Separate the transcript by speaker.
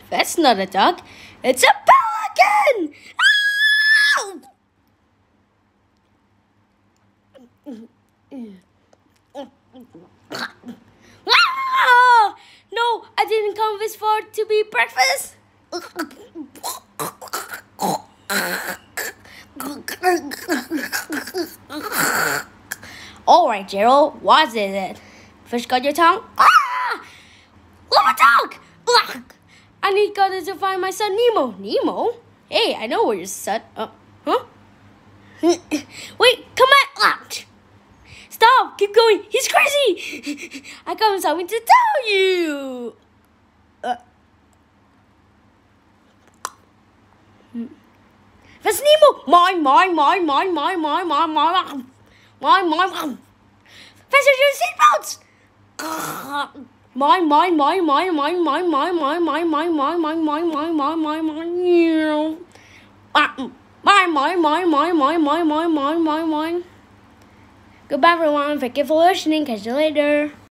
Speaker 1: That's not a duck. It's a pelican! Ah! No, I didn't come this far to be breakfast. All right, Gerald, what is it? Fish got your tongue? Ah! Love a dog! I need God to find my son Nemo. Nemo? Hey, I know where your son. Huh? Wait, come on! Stop! Keep going! He's crazy! I got something to tell you! That's Nemo! Mine! Fasten your seatbelts! Mine. Goodbye, everyone. Thank you for listening. Catch you later.